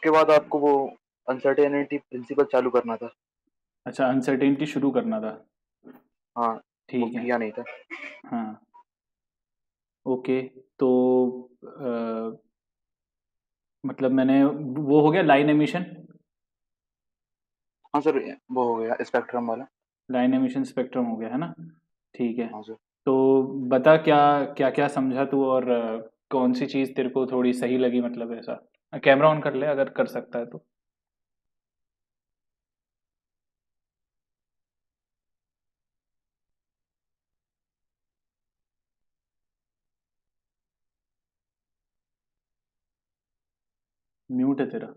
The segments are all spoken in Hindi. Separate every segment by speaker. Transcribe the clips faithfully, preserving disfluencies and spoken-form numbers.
Speaker 1: उसके बाद आपको वो अनसर्टेनिटी प्रिंसिपल चालू करना था।
Speaker 2: अच्छा, अनसर्टेनिटी शुरू करना था।
Speaker 1: हाँ, वो
Speaker 2: ठीक है।
Speaker 1: किया नहीं था।
Speaker 2: हाँ। ओके। तो अ, मतलब मैंने वो हो गया लाइन एमिशन।
Speaker 1: हाँ सर, वो हो गया स्पेक्ट्रम वाला।
Speaker 2: लाइन एमिशन स्पेक्ट्रम हो गया है ना। ठीक है।
Speaker 1: हाँ सर।
Speaker 2: तो बता क्या क्या क्या समझा तू, और अ, कौन सी चीज़ तेरे को थोड़ी सही लगी, मतलब ऐसा। कैमरा ऑन कर ले अगर कर सकता है तो। म्यूट है तेरा।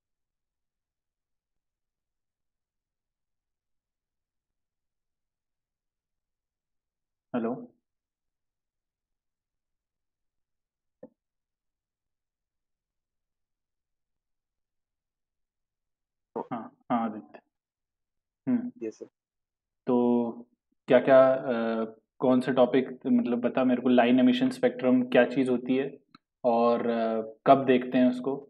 Speaker 2: हेलो।
Speaker 1: तो
Speaker 2: हाँ हाँ आदित्य। हम्म।
Speaker 1: ये सर।
Speaker 2: तो क्या क्या कौन से टॉपिक, मतलब बता मेरे को, लाइन एमिशन स्पेक्ट्रम क्या चीज़ होती है, और अ, कब देखते हैं उसको।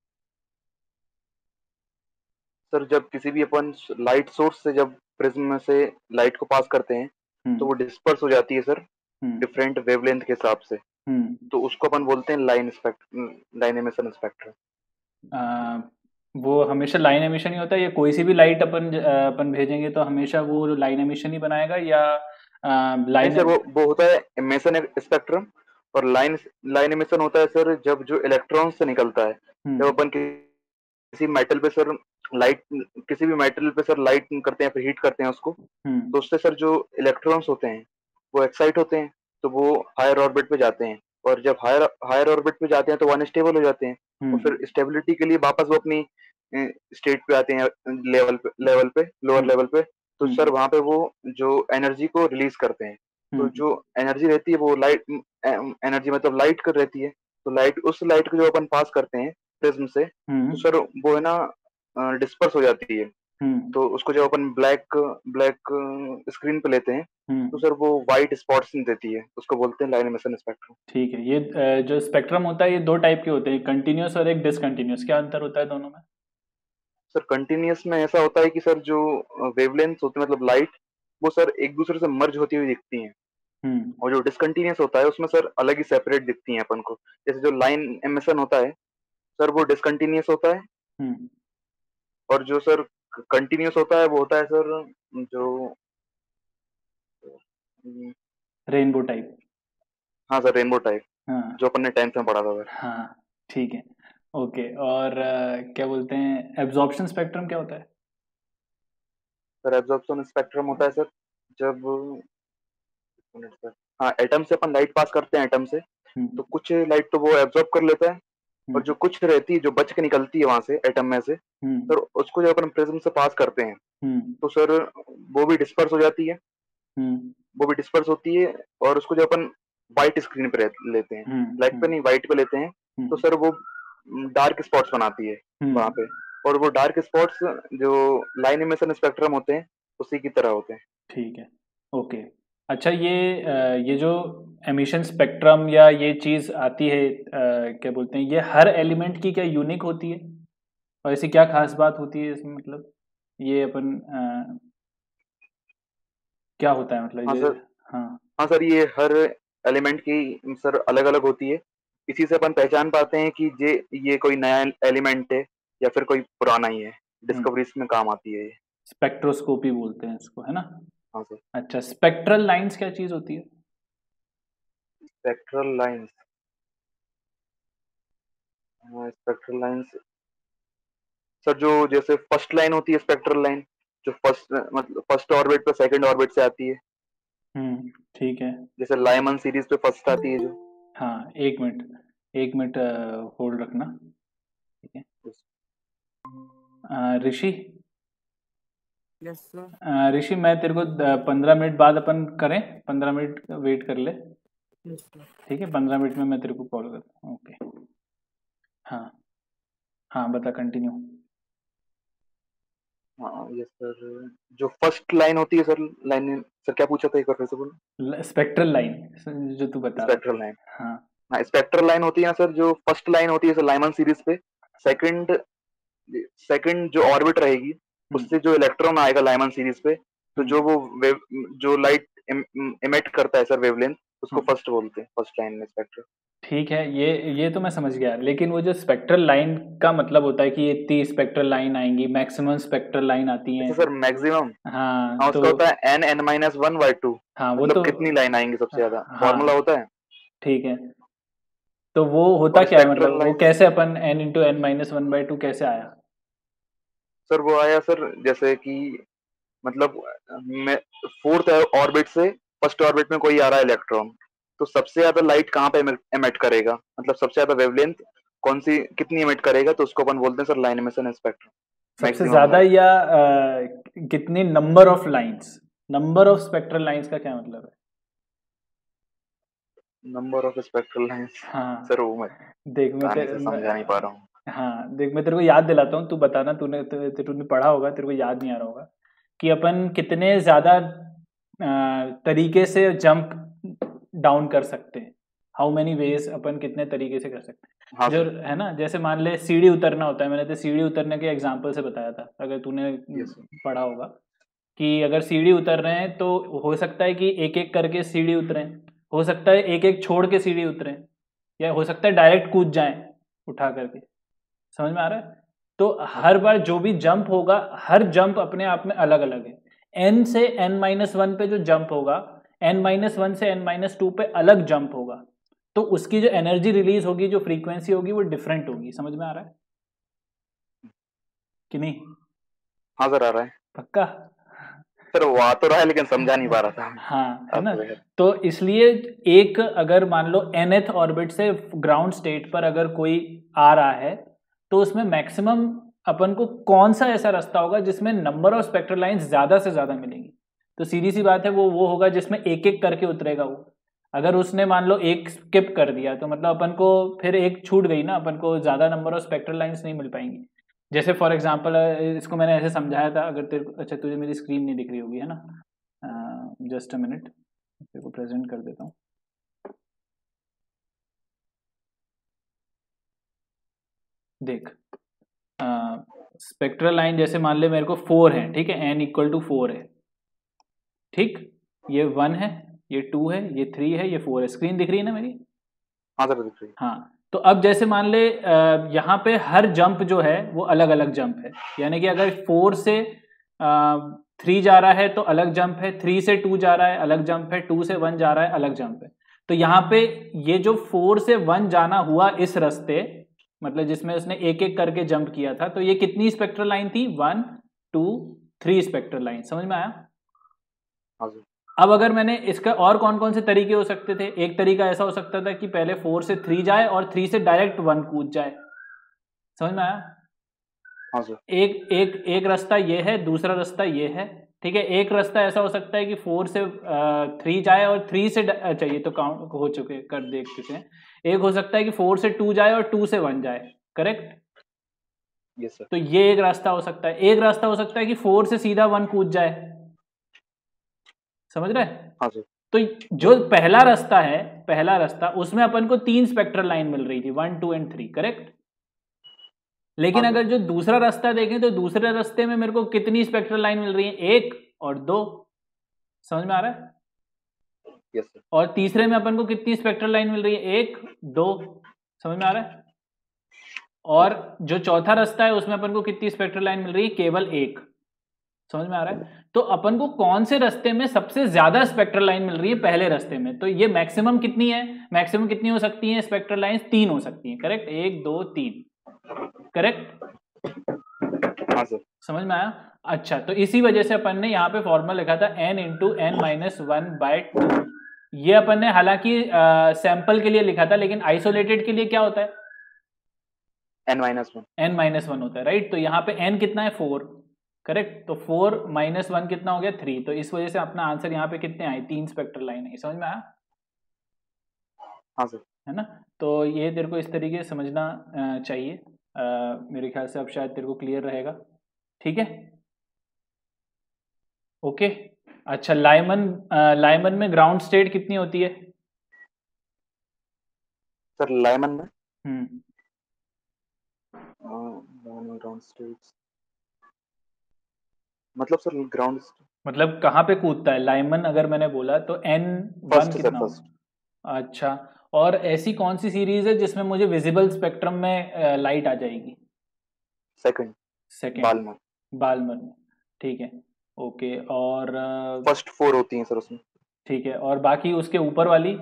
Speaker 1: सर जब किसी भी अपन लाइट सोर्स से जब प्रिज्म में से लाइट को पास करते हैं तो
Speaker 2: हम्म।
Speaker 1: वो डिस्पर्स हो जाती है सर,
Speaker 2: हम्म।
Speaker 1: डिफरेंट वेवलेंथ के हिसाब से।
Speaker 2: हम्म।
Speaker 1: तो उसको अपन बोलते हैं line spectrum, line emission spectrum.
Speaker 2: Uh, वो हमेशा लाइन एमिशन ही होता है, या कोई सी भी लाइट अपन अ, अपन भेजेंगे तो हमेशा वो लाइन एमिशन ही बनाएगा, या
Speaker 1: नहीं सर,
Speaker 2: लाइन।
Speaker 1: वो वो होता है एमिशन स्पेक्ट्रम। और लाइन लाइन एमिशन होता है सर जब जो इलेक्ट्रॉन से निकलता है, जब
Speaker 2: हम्म।
Speaker 1: अपन किसी मेटल पे सर लाइट, किसी भी मेटल पे सर लाइट करते हैं, फिर हीट करते हैं उसको।
Speaker 2: हम्म।
Speaker 1: तो उससे सर जो इलेक्ट्रॉन्स होते हैं वो एक्साइट होते हैं, तो वो हायर ऑर्बिट पे जाते हैं। और जब हायर हायर ऑर्बिट पे जाते हैं तो वो अनस्टेबल हो जाते हैं। और
Speaker 2: हम्म।
Speaker 1: फिर स्टेबिलिटी के लिए वापस वो अपनी स्टेट पे आते हैं, लेवल पे लेवल पे लोअर
Speaker 2: हम्म।
Speaker 1: लेवल पे। तो सर
Speaker 2: हम्म।
Speaker 1: वहां पे वो जो एनर्जी को रिलीज करते हैं। तो
Speaker 2: हम्म।
Speaker 1: जो एनर्जी रहती है वो लाइट एनर्जी मतलब लाइट कर रहती है। तो लाइट, उस लाइट को जो अपन पास करते हैं प्रिज्म से, तो
Speaker 2: हम्म।
Speaker 1: सर वो है ना डिस्पर्स हो जाती है।
Speaker 2: हम्म।
Speaker 1: तो उसको जब अपन ब्लैक ब्लैक स्क्रीन पे लेते हैं तो
Speaker 2: हम्म।
Speaker 1: सर वो वाइट स्पॉट्स देती है, उसको बोलते हैं लाइन एमिशन स्पेक्ट्रम।
Speaker 2: ठीक है। ये अ, जो स्पेक्ट्रम होता है ये दो टाइप के होते हैं, कंटिन्यूस और एक डिसकंटिन्यूस। क्या अंतर होता है दोनों में।
Speaker 1: सर कंटिन्यूअस में ऐसा होता है कि सर जो वेवलेंथ होती है मतलब लाइट, वो सर एक दूसरे से मर्ज होती हुई दिखती हैं।
Speaker 2: हम्म।
Speaker 1: और जो डिसकंटिन्यूअस होता है उसमें सर अलग ही सेपरेट दिखती हैं अपन को। जैसे जो लाइन एमिशन होता है सर वो डिसकंटिन्यूअस होता है।
Speaker 2: हम्म।
Speaker 1: और जो सर कंटिन्यूअस होता है वो होता है सर जो, हम्म,
Speaker 2: रेनबो टाइप।
Speaker 1: हाँ सर, रेनबो टाइप,
Speaker 2: हाँ।
Speaker 1: जो अपन ने टेंथ में पढ़ा था सर।
Speaker 2: हाँ। ठीक है। ओके। और अ, क्या बोलते हैं, एब्जॉर्प्शन स्पेक्ट्रम क्या होता है।
Speaker 1: सर एब्जॉर्प्शन स्पेक्ट्रम होता है सर जब, हाँ, एटम से अपन लाइट पास करते हैं एटम से,
Speaker 2: हम्म।
Speaker 1: तो कुछ लाइट तो वो एब्जॉर्ब कर लेता है। और
Speaker 2: हम्म।
Speaker 1: जो कुछ रहती है जो बच के निकलती है वहां से एटम में से,
Speaker 2: हम्म।
Speaker 1: सर उसको जब अपन प्रिज्म से पास करते हैं
Speaker 2: हम्म।
Speaker 1: तो सर वो भी डिस्पर्स हो जाती है।
Speaker 2: हम्म।
Speaker 1: वो भी डिस्पर्स होती है। और उसको जब अपन व्हाइट स्क्रीन पे लेते हैं,
Speaker 2: हम्म।
Speaker 1: ब्लैक पे
Speaker 2: हम्म।
Speaker 1: नहीं व्हाइट पे लेते हैं, तो
Speaker 2: हम्म।
Speaker 1: सर वो डार्क स्पॉट्स बनाती है वहां
Speaker 2: हम्म।
Speaker 1: पे। और वो डार्क स्पॉट्स जो लाइन इमिशन स्पेक्ट्रम होते हैं उसी की तरह होते हैं।
Speaker 2: ठीक है। ओके। अच्छा, ये अ, ये जो एमिशन स्पेक्ट्रम या ये चीज़ आती है, अ, क्या बोलते हैं, ये हर एलिमेंट की क्या यूनिक होती है, और ऐसी क्या खास बात होती है इसमें, मतलब ये अपन अ, क्या होता है, मतलब
Speaker 1: हाँ
Speaker 2: ये।
Speaker 1: सर।
Speaker 2: हाँ।
Speaker 1: हाँ सर, ये हर एलिमेंट की सर अलग अलग होती है। इसी से अपन पहचान पाते हैं कि ये ये कोई नया एलिमेंट है या फिर कोई पुराना ही है।
Speaker 2: हम्म।
Speaker 1: डिस्कवरीज में काम आती है ये।
Speaker 2: स्पेक्ट्रोस्कोपी बोलते हैं इसको, है ना।
Speaker 1: हाँ सर।
Speaker 2: अच्छा, स्पेक्ट्रल लाइंस क्या चीज़ होती है।
Speaker 1: Spectral lines, spectral lines sir जो जैसे फर्स्ट लाइन होती है स्पेक्ट्रल लाइन, जो फर्स्ट मतलब फर्स्ट ऑर्बिट पे सेकंड ऑर्बिट से आती है।
Speaker 2: हम्म। ठीक है।
Speaker 1: जैसे लाइमन सीरीज पे फर्स्ट आती है जो।
Speaker 2: हाँ, एक मिनट, एक मिनट होल्ड रखना। ठीक है। अ, ऋषि।
Speaker 3: Yes sir.
Speaker 2: अ, ऋषि, मैं तेरे को पंद्रह मिनट बाद अपन करें, पंद्रह मिनट वेट कर ले।
Speaker 3: Yes sir.
Speaker 2: ठीक है, पंद्रह मिनट में मैं तेरे को कॉल करता हूँ। ओके। हाँ। हाँ बता, कंटिन्यू।
Speaker 1: हाँ यस सर, जो फर्स्ट लाइन होती है सर, लाइन सर क्या पूछा था एक बार फिर से बोलो।
Speaker 2: स्पेक्ट्रल लाइन जो तू बता रहा
Speaker 1: स्पेक्ट्रल लाइन,
Speaker 2: था। हाँ।
Speaker 1: हाँ स्पेक्ट्रल लाइन होती है ना सर जो फर्स्ट लाइन होती है सर लाइमन सीरीज पे। सेकंड सेकंड जो ऑर्बिट रहेगी उससे जो इलेक्ट्रॉन आएगा लाइमन सीरीज पे, तो जो वो वेव जो लाइट इमिट करता है सर वेवलेंथ, उसको फर्स्ट बोलते हैं, फर्स्ट लाइन में स्पेक्ट्रम।
Speaker 2: ठीक है, ये ये तो मैं समझ गया, लेकिन वो जो स्पेक्ट्रल लाइन का मतलब होता है कि ये इतनी स्पेक्ट्रल लाइन आएंगी, मैक्सिमम स्पेक्ट्रल लाइन आती हैं।
Speaker 1: अच्छा सर मैक्सिमम,
Speaker 2: हाँ
Speaker 1: हाँ
Speaker 2: तो
Speaker 1: उसका होता है n n minus one by two,
Speaker 2: हाँ वो
Speaker 1: मतलब
Speaker 2: तो
Speaker 1: कितनी लाइन आएंगी सबसे ज्यादा,
Speaker 2: हाँ
Speaker 1: फॉर्मूला होता है।
Speaker 2: ठीक है, तो वो होता
Speaker 1: और
Speaker 2: क्या है,
Speaker 1: स्पेक्ट्रल
Speaker 2: मतलब वो
Speaker 1: लाइन
Speaker 2: कैसे अपन n into n minus one by two कैसे आया?
Speaker 1: सर वो आया सर जैसे कि मतलब फोर्थ ऑर्बिट से फर्स्ट ऑर्बिट में कोई आ रहा है इलेक्ट्रॉन, तो सबसे ज्यादा लाइट कहाँ पे एमिट करेगा, मतलब सबसे ज्यादा वेवलेंथ कौन सी कितनी एमिट करेगा, तो उसको अपन बोलते हैं सर लाइन एमिशन स्पेक्ट्रम।
Speaker 2: सबसे ज्यादा या आ, कितनी number of lines, number of spectral lines का क्या मतलब है?
Speaker 1: नंबर ऑफ स्पेक्ट्रल लाइंस,
Speaker 2: हाँ
Speaker 1: सर वो मैं
Speaker 2: देख मैं
Speaker 1: कहानी
Speaker 2: ते,
Speaker 1: से समझा नहीं पा रहा हूँ।
Speaker 2: हाँ देख मैं तेरे को याद दिलाता हूँ, तू बताना, तूने तू- तूने पढ़ा होगा, तेरे को याद नहीं आ रहा होगा कि अपन कितने ज्यादा आ, तरीके से जंप डाउन कर सकते हैं, हाउ मेनी वेज अपन कितने तरीके से कर सकते हैं।
Speaker 1: हाँ
Speaker 2: जो
Speaker 1: सर।
Speaker 2: है ना, जैसे मान ले सीढ़ी उतरना होता है, मैंने तो सीढ़ी उतरने के एग्जाम्पल से बताया था, अगर तूने
Speaker 1: यस सर।
Speaker 2: पढ़ा होगा कि अगर सीढ़ी उतर रहे हैं तो हो सकता है कि एक एक करके सीढ़ी उतरें, हो सकता है एक एक छोड़ के सीढ़ी उतरें, या हो सकता है डायरेक्ट कूद जाएं उठा करके। समझ में आ रहा है? तो हर बार जो भी जंप होगा, हर जंप अपने आप में अलग अलग है। एन से एन माइनस वन पे जो जंप होगा, एन माइनस वन से एन माइनस टू पे अलग जंप होगा, तो उसकी जो एनर्जी रिलीज होगी, जो फ्रीक्वेंसी होगी, वो डिफरेंट होगी। समझ में आ रहा है कि नहीं?
Speaker 1: हाँ सर आ रहा है
Speaker 2: पक्का?
Speaker 1: सर, वो आ तो रहा है लेकिन समझा नहीं पा रहा था।
Speaker 2: हाँ है
Speaker 1: अब
Speaker 2: ना,
Speaker 1: तो है।
Speaker 2: तो इसलिए एक अगर मान लो nth ऑर्बिट से ग्राउंड स्टेट पर अगर कोई आ रहा है, तो उसमें मैक्सिमम अपन को कौन सा ऐसा रास्ता होगा जिसमें नंबर ऑफ स्पेक्ट्रल लाइंस ज्यादा से ज्यादा मिलेंगी? तो सीधी सी बात है, वो वो होगा जिसमें एक एक करके उतरेगा वो। अगर उसने मान लो एक स्किप कर दिया, तो मतलब अपन को फिर एक छूट गई ना, अपन को ज्यादा नंबर ऑफ स्पेक्ट्रल लाइंस नहीं मिल पाएंगी। जैसे फॉर एग्जांपल, इसको मैंने ऐसे समझाया था, अगर तेरे अच्छा तुझे मेरी स्क्रीन नहीं दिख रही होगी, है ना, जस्ट अ मिनट, तेरे को प्रेजेंट कर देता हूँ। देख, स्पेक्ट्रल लाइन जैसे मान ले मेरे को फोर है, ठीक है, एन इक्वल टू फोर है, ठीक, ये वन है, ये टू है, ये थ्री है, ये फोर है। स्क्रीन दिख रही है ना मेरी?
Speaker 1: हाँ सर दिख रही है।
Speaker 2: हाँ, तो अब जैसे मान ले यहाँ पे हर जंप जो है वो अलग अलग जंप है, यानी कि अगर फोर से थ्री जा रहा है तो अलग जंप है, थ्री से टू जा रहा है अलग जंप है, टू से वन जा रहा है अलग जंप है। तो यहाँ पे ये जो फोर से वन जाना हुआ इस रास्ते, मतलब जिसमें उसने एक एक करके जंप किया था, तो ये कितनी स्पेक्ट्रल लाइन थी? One two three spectral line. समझ में आया?
Speaker 1: हाँ सर।
Speaker 2: अब अगर मैंने इसका और कौन कौन से तरीके हो सकते थे, एक तरीका ऐसा हो सकता था कि पहले फोर से थ्री जाए और थ्री से डायरेक्ट वन कूद जाए। समझ में आया?
Speaker 1: हाँ सर।
Speaker 2: एक एक एक रास्ता ये है, दूसरा रास्ता ये है, ठीक है। एक रास्ता ऐसा हो सकता है कि फोर से थ्री जाए और थ्री से, अच्छा ये तो काउंट हो चुके, कर देख चुके हैं। एक हो सकता है कि फोर से टू जाए और टू से वन जाए, करेक्ट?
Speaker 1: Yes sir.
Speaker 2: तो ये एक रास्ता हो सकता है। एक रास्ता हो सकता है कि फोर से सीधा वन कूद जाए। समझ रहे?
Speaker 1: हाँ सर।
Speaker 2: तो जो पहला रास्ता है, पहला रास्ता, उसमें अपन को तीन स्पेक्ट्रल लाइन मिल रही थी, one two and three, correct? लेकिन
Speaker 1: हाँ
Speaker 2: अगर जो दूसरा रास्ता देखें तो दूसरे रास्ते में मेरे को कितनी स्पेक्ट्रल लाइन मिल रही है? एक और दो। समझ में आ रहा है?
Speaker 1: Yes sir.
Speaker 2: और तीसरे में अपन को कितनी स्पेक्ट्रल लाइन मिल रही है? एक दो। समझ में आ रहा है? और जो चौथा रास्ता है उसमें अपन को कितनी स्पेक्ट्रल लाइन मिल रही है? केवल एक। समझ में आ रहा है? तो अपन को कौन से रास्ते में सबसे ज्यादा स्पेक्ट्रल लाइन मिल रही है? पहले रास्ते में। तो ये मैक्सिमम कितनी है? मैक्सिमम कितनी हो सकती है स्पेक्ट्रल लाइंस? तीन हो सकती हैं, करेक्ट? एक दो तीन, करेक्ट?
Speaker 1: हाँ सर।
Speaker 2: समझ में आया? अच्छा, तो इसी वजह से अपन ने यहाँ पे फॉर्मूला लिखा था n into n minus one by two. ये अपन ने हालांकि सैंपल के लिए लिखा था, लेकिन आइसोलेटेड के लिए क्या होता है?
Speaker 1: n minus one.
Speaker 2: n minus one होता है, राइट? तो यहाँ पे n कितना है? Four, correct? तो फोर माइनस वन कितना हो गया? थ्री। तो इस वजह से अपना आंसर यहाँ पे कितने आए? तीन स्पेक्ट्रल लाइन है। समझ में आया?
Speaker 1: हाँ सर।
Speaker 2: है ना? तो ये तेरे को इस तरीके से समझना चाहिए। आ, मेरे ख्याल से अब शायद तेरे को क्लियर रहेगा। ठीक है, ओके। अच्छा, लाइमन लाइमन में ग्राउंड स्टेट कितनी होती है?
Speaker 1: सर लाइमन में
Speaker 2: हम्म
Speaker 1: ग्राउंड स्टेट्स मतलब सर ग्राउंड
Speaker 2: मतलब कहाँ पे कूदता है लाइमन अगर मैंने बोला तो एन वन
Speaker 1: फर्स्ट सर
Speaker 2: कितना
Speaker 1: फर्स्ट
Speaker 2: होगा? अच्छा, और ऐसी कौन सी सीरीज है जिसमें मुझे विजिबल स्पेक्ट्रम में लाइट आ जाएगी?
Speaker 1: सेकंड
Speaker 2: सेकेंड,
Speaker 1: बालमर
Speaker 2: बालमर में। ठीक है, ओके। और अ,
Speaker 1: फर्स्ट फोर होती हैं सर उसमें।
Speaker 2: ठीक है, और बाकी उसके ऊपर वाली?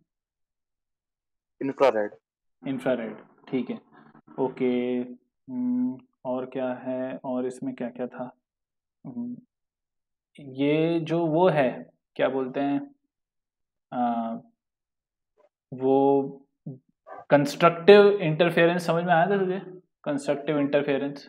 Speaker 1: इंफ्रारेड।
Speaker 2: इंफ्रारेड, ठीक है, ओके। हम्म, और क्या है, और इसमें क्या क्या था? हम्म, ये जो वो है, क्या बोलते हैं, आ, वो कंस्ट्रक्टिव इंटरफेरेंस समझ में आया था तुझे? कंस्ट्रक्टिव इंटरफेरेंस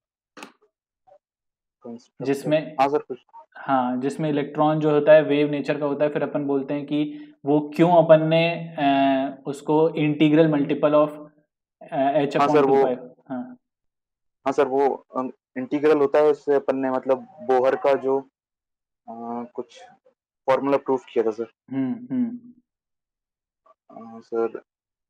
Speaker 1: कंस्ट्रक्टिव
Speaker 2: जिसमें,
Speaker 1: हाँ सर कुछ
Speaker 2: हाँ, जिसमें इलेक्ट्रॉन जो होता है वेव नेचर का होता है, फिर अपन बोलते हैं कि वो क्यों अपन ने अ, उसको इंटीग्रल मल्टीपल ऑफ एच
Speaker 1: हाँ
Speaker 2: अपॉन
Speaker 1: सर
Speaker 2: टू
Speaker 1: वो
Speaker 2: पाई। हाँ,
Speaker 1: हाँ सर वो इंटीग्रल होता है उससे अपन ने मतलब बोहर का जो अ, कुछ फॉर्मूला प्रूफ किया था सर।
Speaker 2: Hmm hmm
Speaker 1: uh, sir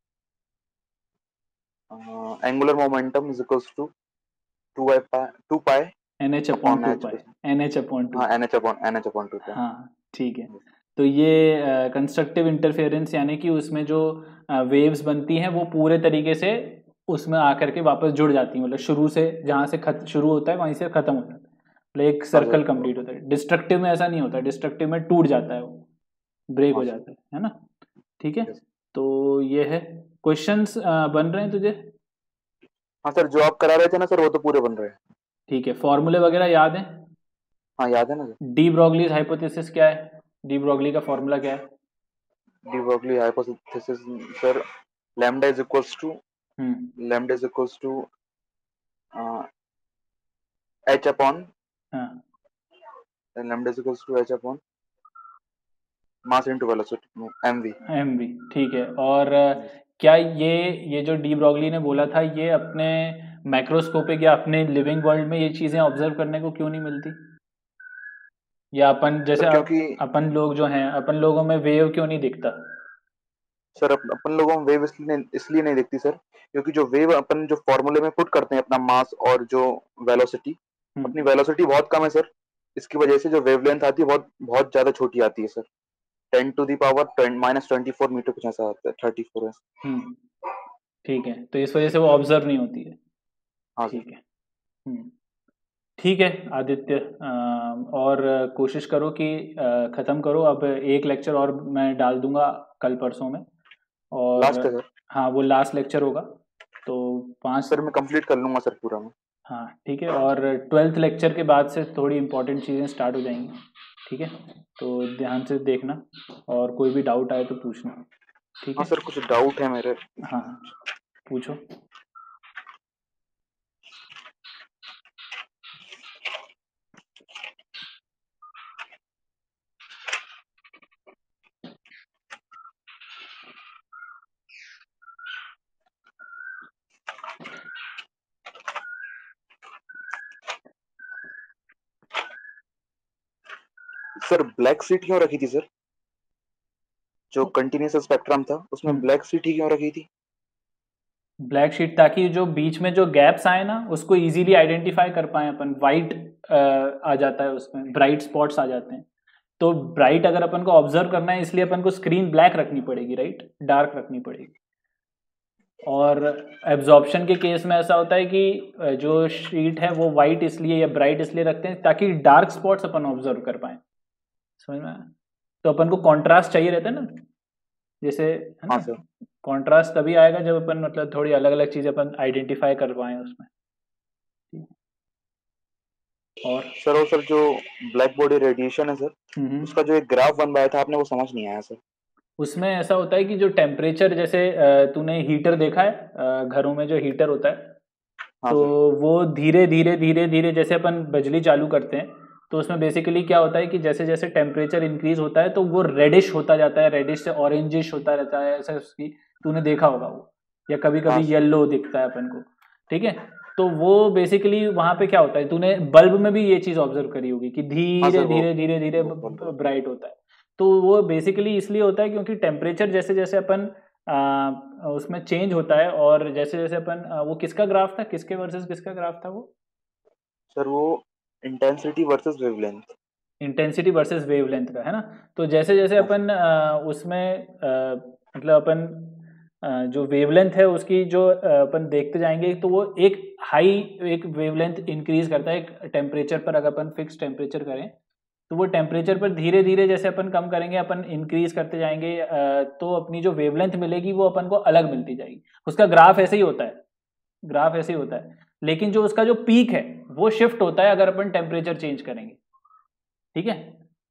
Speaker 1: angular momentum is equals to two pi two pi
Speaker 2: n h upon
Speaker 1: upon
Speaker 2: two
Speaker 1: h.
Speaker 2: Pi, n h upon two
Speaker 1: हाँ
Speaker 2: pi.
Speaker 1: N h upon n h upon two pi.
Speaker 2: हाँ, ठीक है। तो ये कंस्ट्रक्टिव इंटरफेरेंस यानी कि उसमें जो वेव्स बनती हैं वो पूरे तरीके से उसमें आकर के वापस जुड़ जाती हैं, मतलब शुरू से जहाँ से खत शुरू होता है वहीं से खत्म हो जाता है, मतलब एक
Speaker 1: हाँ
Speaker 2: सर्कल
Speaker 1: सर।
Speaker 2: कंप्लीट होता है। डिस्ट्रक्टिव में ऐसा नहीं होता, डिस्ट्रक्टिव में टूट जाता है वो, ब्रेक
Speaker 1: हाँ
Speaker 2: हो
Speaker 1: सर।
Speaker 2: जाता है है ना? ठीक है,
Speaker 1: यस।
Speaker 2: तो ये है। क्वेश्चंस बन रहे हैं तुझे?
Speaker 1: हाँ सर जो आप करा रहे थे ना सर वो तो पूरे बन रहे हैं।
Speaker 2: ठीक है, फॉर्मूले वगैरह याद है?
Speaker 1: हाँ याद है ना सर।
Speaker 2: डी ब्रॉगलीज हाइपोथेसिस क्या है? डी ब्रॉगली का फॉर्मूला क्या है?
Speaker 1: De Broglie hypothesis sir lambda is equals to
Speaker 2: hmm,
Speaker 1: lambda is equals to h upon
Speaker 2: हाँ,
Speaker 1: lambda is equals to h upon mass into velocity MV.
Speaker 2: M B, ठीक है। और अ, क्या ये ये जो डी ब्रॉगली ने बोला था, ये अपने मैक्रोस्कोपिक या अपने लिविंग वर्ल्ड में ये चीज़ें ऑब्जर्व करने को क्यों नहीं मिलती? या अपन जैसे
Speaker 1: सर
Speaker 2: अप,
Speaker 1: क्योंकि
Speaker 2: अपन लोग जो हैं, अपन लोगों में वेव क्यों नहीं दिखता?
Speaker 1: सर अप, अपन लोगों में वेव इसलिए इसलिए नहीं दिखती सर क्योंकि जो वेव अपन जो फॉर्मूले में पुट करते हैं अपना मास और जो वेलोसिटी अपनी
Speaker 2: हम्म,
Speaker 1: वेलोसिटी बहुत कम है सर। इसकी वजह से जो वेवलेंथ आती है बहुत बहुत ज्यादा छोटी आती है sir. Ten to the power minus twenty four metre कुछ ऐसा आता है थर्टी फोर है।
Speaker 2: हम्म, ठीक है, तो इस वजह से वो ऑब्जर्व नहीं होती है।
Speaker 1: हाँ सर।
Speaker 2: ठीक है, हम्म, ठीक है आदित्य। अ, और कोशिश करो कि अ, ख़त्म करो। अब एक लेक्चर और मैं डाल दूंगा कल परसों में, और
Speaker 1: लास्ट है सर।
Speaker 2: हाँ, वो लास्ट लेक्चर होगा। तो पाँच,
Speaker 1: सर मैं कंप्लीट कर लूंगा सर पूरा मैं।
Speaker 2: हाँ ठीक है, और ट्वेल्थ लेक्चर के बाद से थोड़ी इंपॉर्टेंट चीज़ें स्टार्ट हो जाएंगी। ठीक है, तो ध्यान से देखना, और कोई भी डाउट आए तो पूछना। ठीक
Speaker 1: हाँ
Speaker 2: है,
Speaker 1: सर कुछ डाउट है मेरे।
Speaker 2: हाँ, पूछो।
Speaker 1: सर ब्लैक सीट क्यों रखी थी सर? जो कंटिन्यूस स्पेक्ट्रम था उसमें
Speaker 2: हम्म,
Speaker 1: ब्लैक सीट ही क्यों रखी थी?
Speaker 2: ब्लैक शीट, ताकि जो बीच में जो गैप्स आए ना उसको इजीली आइडेंटिफाई कर पाए अपन। वाइट आ जाता है उसमें, ब्राइट स्पॉट्स आ जाते हैं। तो ब्राइट अगर अपन को ऑब्जर्व करना है, इसलिए अपन को स्क्रीन ब्लैक रखनी पड़ेगी, राइट, डार्क रखनी पड़ेगी। और एब्जॉर्प्शन के केस में ऐसा होता है कि अ, जो शीट है वो वाइट इसलिए या ब्राइट इसलिए रखते हैं ताकि डार्क स्पॉट्स अपन ऑब्जर्व कर पाए। समझ में आया? तो अपन को कॉन्ट्रास्ट चाहिए रहता है ना, जैसे, है
Speaker 1: हाँ
Speaker 2: ना?
Speaker 1: सर।
Speaker 2: कॉन्ट्रास्ट तभी आएगा जब अपन मतलब थोड़ी अलग अलग चीजें अपन आइडेंटिफाई कर पाए उसमें। और
Speaker 1: सर वो सर जो ब्लैक बॉडी रेडिएशन है सर
Speaker 2: हम्म,
Speaker 1: उसका जो एक ग्राफ बन रहा था आपने वो समझ नहीं आया सर।
Speaker 2: उसमें ऐसा होता है कि जो टेम्परेचर, जैसे अ, तूने हीटर देखा है, अ, घरों में जो हीटर होता है,
Speaker 1: हाँ
Speaker 2: तो
Speaker 1: सर।
Speaker 2: वो धीरे धीरे धीरे धीरे जैसे अपन बिजली चालू करते हैं, तो उसमें बेसिकली क्या होता है कि जैसे जैसे टेम्परेचर इंक्रीज होता है तो वो रेडिश होता जाता है, रेडिश से ऑरेंजिश होता रहता है, ऐसा उसकी तूने देखा होगा वो, या कभी
Speaker 1: हाँ
Speaker 2: कभी
Speaker 1: सर।
Speaker 2: येलो दिखता है अपन को। ठीक है, तो वो बेसिकली वहां पे क्या होता है, तूने बल्ब में भी ये चीज ऑब्जर्व करी होगी कि
Speaker 1: हाँ
Speaker 2: धीरे
Speaker 1: सर वो
Speaker 2: धीरे धीरे धीरे
Speaker 1: वो बोल रहा
Speaker 2: ब्राइट होता है। तो वो बेसिकली इसलिए होता है क्योंकि टेम्परेचर जैसे जैसे अपन आ, उसमें चेंज होता है, और जैसे जैसे अपन आ, वो किसका ग्राफ था, किसके वर्सेस किसका ग्राफ था वो?
Speaker 1: सर वो intensity versus wavelength.
Speaker 2: Intensity versus wavelength का, है ना। तो जैसे जैसे
Speaker 1: हाँ सर।
Speaker 2: अपन आ, उसमें आ, मतलब अपन आ, जो वेवलेंथ है उसकी जो आ, अपन देखते जाएंगे, तो वो एक हाई एक वेवलेंथ इंक्रीज करता है एक टेम्परेचर पर। अगर अपन फिक्स टेम्परेचर करें तो वो टेम्परेचर पर धीरे धीरे जैसे अपन कम करेंगे, अपन इंक्रीज करते जाएंगे, आ, तो अपनी जो वेवलेंथ मिलेगी वो अपन को अलग मिलती जाएगी। उसका ग्राफ ऐसे ही होता है, ग्राफ ऐसे ही होता है। लेकिन जो उसका जो पीक है वो शिफ्ट होता है अगर अपन टेम्परेचर चेंज करेंगे, ठीक है।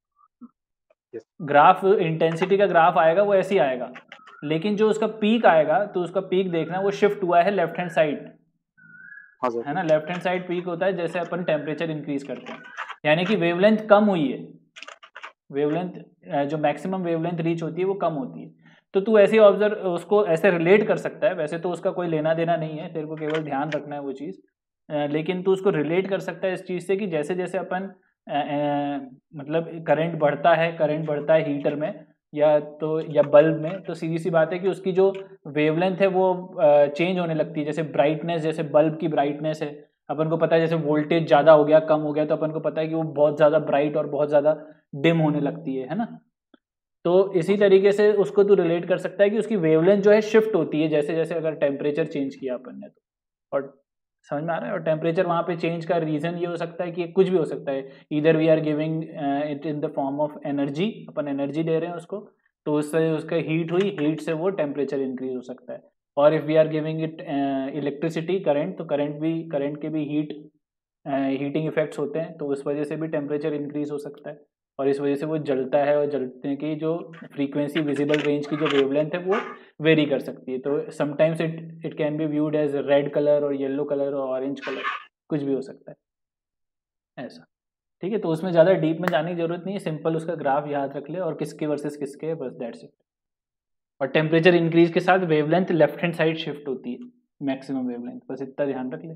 Speaker 1: यस।
Speaker 2: ग्राफ इंटेंसिटी का ग्राफ आएगा वो ऐसे ही आएगा, लेकिन जो उसका पीक आएगा तो उसका पीक देखना वो शिफ्ट हुआ है लेफ्ट हैंड साइड,
Speaker 1: हाँ
Speaker 2: है
Speaker 1: सर।
Speaker 2: ना। लेफ्ट हैंड साइड पीक होता है जैसे अपन टेम्परेचर इंक्रीज करते हैं, यानी कि वेवलेंथ कम हुई है। वेवलेंथ जो मैक्सिमम वेवलेंथ रीच होती है वो कम होती है। तो तू ऐसे ऑब्जर्व उसको ऐसे रिलेट कर सकता है, वैसे तो उसका कोई लेना देना नहीं है, तेरे को केवल ध्यान रखना है वो चीज़। लेकिन तू उसको रिलेट कर सकता है इस चीज़ से कि जैसे जैसे अपन अ, अ, मतलब करंट बढ़ता है, करंट बढ़ता है हीटर में या तो या बल्ब में, तो सीधी सी बात है कि उसकी जो वेवलेंथ है वो चेंज होने लगती है। जैसे ब्राइटनेस, जैसे बल्ब की ब्राइटनेस है, अपन को पता है जैसे वोल्टेज ज़्यादा हो गया कम हो गया तो अपन को पता है कि वो बहुत ज़्यादा ब्राइट और बहुत ज़्यादा डिम होने लगती है है ना। तो इसी
Speaker 1: हाँ सर।
Speaker 2: तरीके से उसको तू रिलेट कर सकता है कि उसकी वेवलेंथ जो है शिफ्ट होती है जैसे जैसे अगर टेम्परेचर चेंज किया अपन ने तो। और समझ में आ रहा है। और टेम्परेचर वहाँ पे चेंज का रीज़न ये हो सकता है कि कुछ भी हो सकता है, इधर we are giving it in the form of energy, अपन एनर्जी दे रहे हैं उसको, तो उससे उसका हीट हुई, हीट से वो टेम्परेचर इंक्रीज हो सकता है। और if we are giving it electricity current, तो करंट भी करंट के भी हीट हीटिंग इफेक्ट्स होते हैं, तो उस वजह से भी टेम्परेचर इंक्रीज हो सकता है। और इस वजह से वो जलता है, और जलने की जो फ्रीक्वेंसी विजिबल रेंज की जो वेवलेंथ है वो वेरी कर सकती है। तो sometimes it it can be viewed as red colour और येलो कलर और ऑरेंज कलर, कुछ भी हो सकता है ऐसा, ठीक है। तो उसमें ज़्यादा डीप में जाने की जरूरत नहीं है, सिंपल उसका ग्राफ याद रख ले और किसके वर्सेस किसके है, बस दैट्स इट। और टेम्परेचर इंक्रीज के साथ wavelength left hand side shift होती है, मैक्सिमम वेवलेंथ, बस इतना ध्यान रख ले।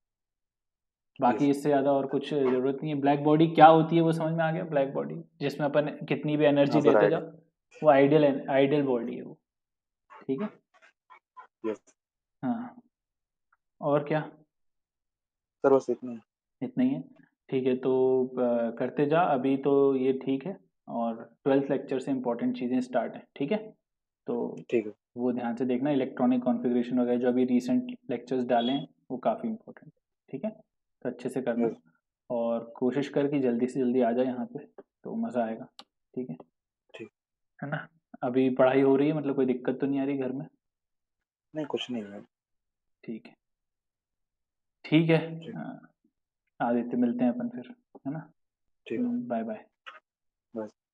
Speaker 2: बाकी
Speaker 1: यस।
Speaker 2: इससे ज़्यादा और कुछ ज़रूरत नहीं है। ब्लैक बॉडी क्या होती है वो समझ में आ गया। ब्लैक बॉडी जिसमें अपन कितनी भी एनर्जी
Speaker 1: हाँ सर
Speaker 2: देते
Speaker 1: आइडिया।
Speaker 2: जाओ, वो आइडियल आइडियल बॉडी है वो, ठीक है।
Speaker 1: यस।
Speaker 2: हाँ, और क्या?
Speaker 1: सर बस इतना ही।
Speaker 2: इतना ही है, ठीक है। तो अ, करते जा अभी तो ये ठीक है। और ट्वेल्थ लेक्चर से इंपॉर्टेंट चीज़ें स्टार्ट है, ठीक है। तो
Speaker 1: ठीक है।
Speaker 2: वो ध्यान से देखना, इलेक्ट्रॉनिक कॉन्फ़िगरेशन वगैरह जो अभी रीसेंट लेक्चर्स डाले हैं वो काफ़ी इंपॉर्टेंट है, ठीक है। तो अच्छे से करना,
Speaker 1: यस।
Speaker 2: और कोशिश कर कि जल्दी से जल्दी आ जाए यहाँ पे, तो मज़ा आएगा, ठीक है
Speaker 1: ठीक।
Speaker 2: है ना। अभी पढ़ाई हो रही है, मतलब कोई दिक्कत तो नहीं आ रही घर में?
Speaker 1: नहीं कुछ नहीं है।
Speaker 2: ठीक है, ठीक है।
Speaker 1: ठीक।
Speaker 2: अ, आदित्य मिलते हैं अपन फिर, है ना।
Speaker 1: ठीक है।
Speaker 2: Bye bye.
Speaker 1: बस।